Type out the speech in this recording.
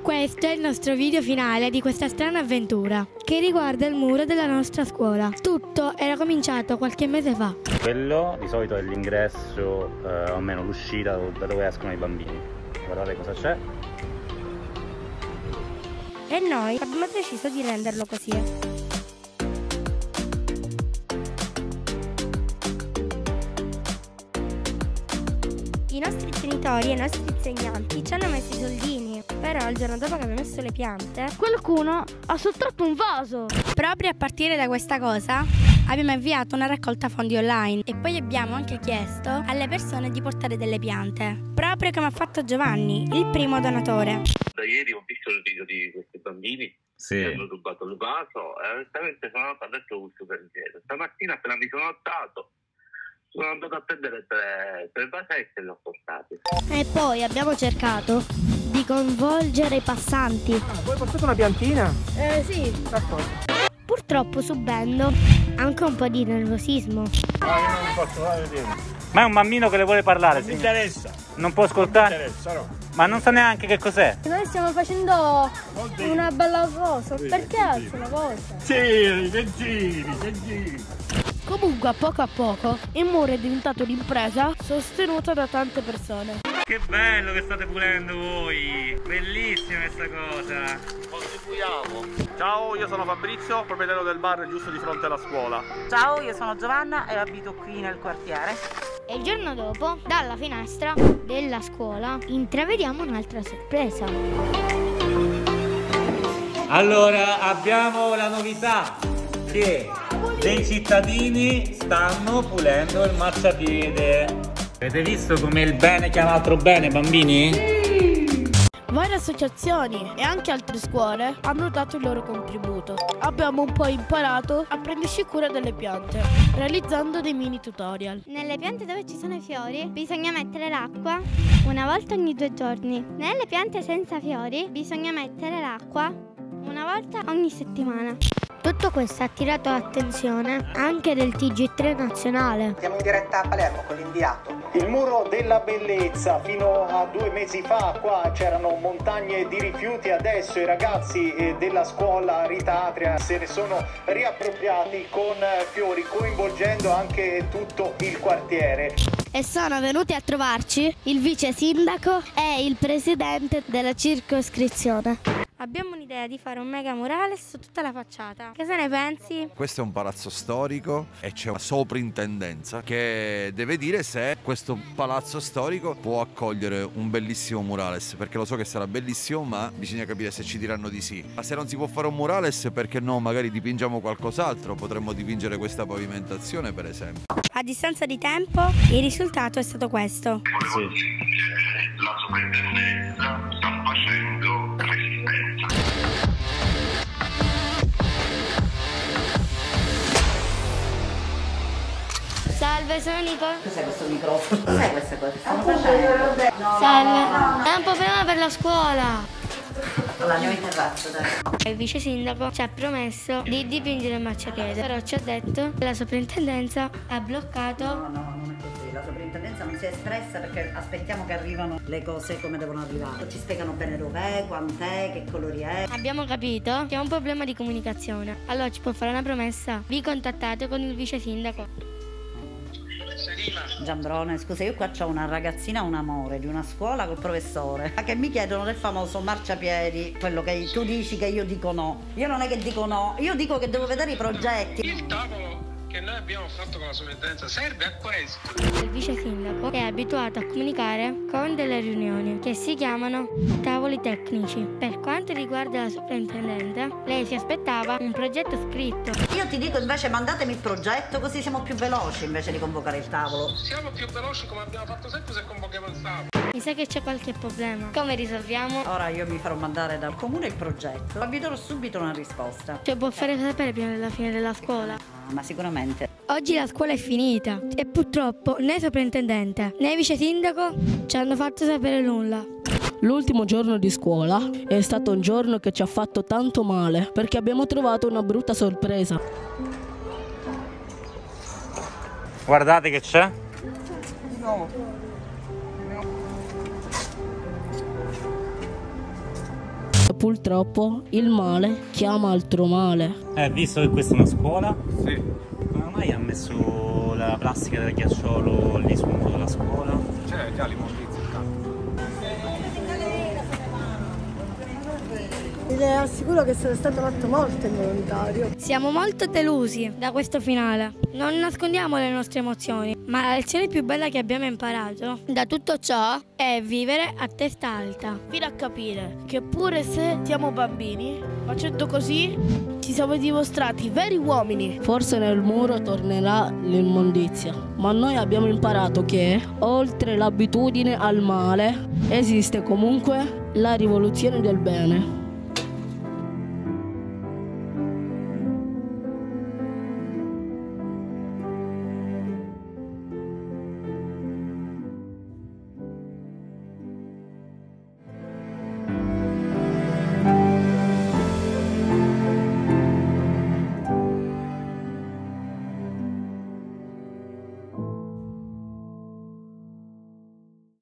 Questo è il nostro video finale di questa strana avventura che riguarda il muro della nostra scuola. Tutto era cominciato qualche mese fa. Quello di solito è l'ingresso, o almeno l'uscita da dove escono i bambini. Guardate cosa c'è. E noi abbiamo deciso di renderlo così. I nostri genitori e i nostri insegnanti ci hanno messo i soldini, però il giorno dopo che abbiamo messo le piante, qualcuno ha sottratto un vaso. Proprio a partire da questa cosa abbiamo avviato una raccolta fondi online e poi abbiamo anche chiesto alle persone di portare delle piante, proprio come ha fatto Giovanni, il primo donatore. Da ieri ho visto il video di questi bambini che hanno rubato il vaso e onestamente sono andato a letto gusto per intero. Stamattina appena mi sono alzato sono andato a prendere tre vasetti e li ho portati. E poi abbiamo cercato di coinvolgere i passanti. Voi portate una piantina? Sì. D'accordo. Purtroppo subendo anche un po' di nervosismo. Io non posso vedere. Ma è un bambino che le vuole parlare, Non mi signor. interessa. Non può ascoltare? Non mi interessa, no. Ma non sa neanche che cos'è. Noi stiamo facendo una bella cosa. Perché alza la voce? Sì, gentili. Comunque a poco il muro è diventato un'impresa sostenuta da tante persone. Che bello che state pulendo voi. Bellissima questa cosa. Contribuiamo. Ciao, io sono Fabrizio, proprietario del bar giusto di fronte alla scuola. Ciao, io sono Giovanna e abito qui nel quartiere. E il giorno dopo, dalla finestra della scuola, intravediamo un'altra sorpresa. Allora abbiamo la novità che dei cittadini stanno pulendo il marciapiede. Avete visto come il bene chiama altro bene, bambini? Varie associazioni e anche altre scuole hanno dato il loro contributo. Abbiamo un po' imparato a prenderci cura delle piante, realizzando dei mini tutorial. Nelle piante dove ci sono i fiori bisogna mettere l'acqua una volta ogni 2 giorni. Nelle piante senza fiori bisogna mettere l'acqua una volta ogni settimana. Tutto questo ha attirato l'attenzione anche del TG3 nazionale. Siamo in diretta a Palermo con l'inviato. Il muro della bellezza, fino a 2 mesi fa qua c'erano montagne di rifiuti, adesso i ragazzi della scuola Rita Atria se ne sono riappropriati con fiori, coinvolgendo anche tutto il quartiere. E sono venuti a trovarci il vice sindaco e il presidente della circoscrizione. Abbiamo un'idea di fare un mega murale su tutta la facciata. Che se ne pensi? Questo è un palazzo storico e c'è una soprintendenza che deve dire se questo palazzo storico può accogliere un bellissimo murales, perché lo so che sarà bellissimo, ma bisogna capire se ci diranno di sì. Ma se non si può fare un murales, perché no, magari dipingiamo qualcos'altro, potremmo dipingere questa pavimentazione per esempio. A distanza di tempo il risultato è stato questo. La soprintendenza sta facendo resistenza. Salve, sono Nico. Cos'è questo microfono? Cos'è questa cosa? Stiamo facendo? Salve. È un problema per la scuola. Allora andiamo in terrazzo, dai. Il vice sindaco ci ha promesso di dipingere il marciapiede, però ci ha detto che la soprintendenza ha bloccato. No, non è così. La soprintendenza non si è espressa perché aspettiamo che arrivano le cose come devono arrivare. Ci spiegano bene dov'è, quant'è, che colori è. Abbiamo capito che è un problema di comunicazione. Allora ci può fare una promessa. Vi contattate con il vice sindaco. Giambrone, scusa, io qua c'ho una ragazzina, un amore di una scuola col professore che mi chiedono del famoso marciapiedi, quello che tu dici che io dico no. Io non è che dico no, io dico che devo vedere i progetti. Il tavolo che noi abbiamo fatto con la sovrintendenza serve a questo. Il vice sindaco è abituato a comunicare con delle riunioni che si chiamano tavoli tecnici. Per quanto riguarda la sovrintendente, lei si aspettava un progetto scritto. Io ti dico invece mandatemi il progetto così siamo più veloci invece di convocare il tavolo. Siamo più veloci come abbiamo fatto sempre se convochiamo il tavolo. Mi sa che c'è qualche problema. Come risolviamo? Ora io mi farò mandare dal comune il progetto, ma vi darò subito una risposta. Cioè può fare sapere prima della fine della scuola. Ma sicuramente. Oggi la scuola è finita e purtroppo né sovrintendente né vice sindaco ci hanno fatto sapere nulla. L'ultimo giorno di scuola è stato un giorno che ci ha fatto tanto male perché abbiamo trovato una brutta sorpresa. Guardate che c'è. purtroppo il male chiama altro male. Visto che questa è una scuola? Sì. Come mai ha messo la plastica del ghiacciolo lì sul muro della scuola? C'è già l'immondizia accanto. Le assicuro che è stato un atto molto involontario. Siamo molto delusi da questo finale. Non nascondiamo le nostre emozioni, ma la lezione più bella che abbiamo imparato da tutto ciò è vivere a testa alta. Fino a capire che pure se siamo bambini, facendo così ci siamo dimostrati veri uomini. Forse nel muro tornerà l'immondizia, ma noi abbiamo imparato che oltre l'abitudine al male esiste comunque la rivoluzione del bene.